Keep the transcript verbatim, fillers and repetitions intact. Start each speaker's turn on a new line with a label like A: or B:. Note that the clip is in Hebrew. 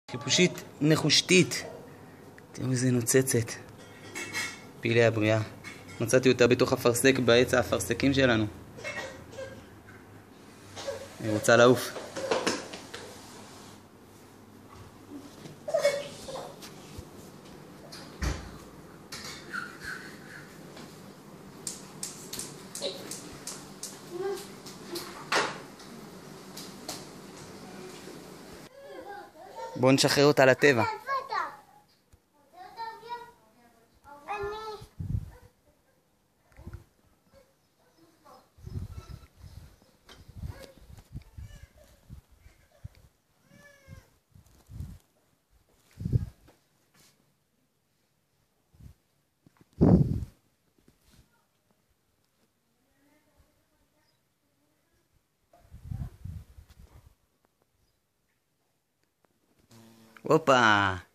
A: חיפושית נחושתית. תראו איזה נוצצת. פילי הבריאה. מצאתי אותה בתוך אפרסק בעץ האפרסקים שלנו. היא רוצה לעוף. בואו נשחרר אותה לטבע. הופה.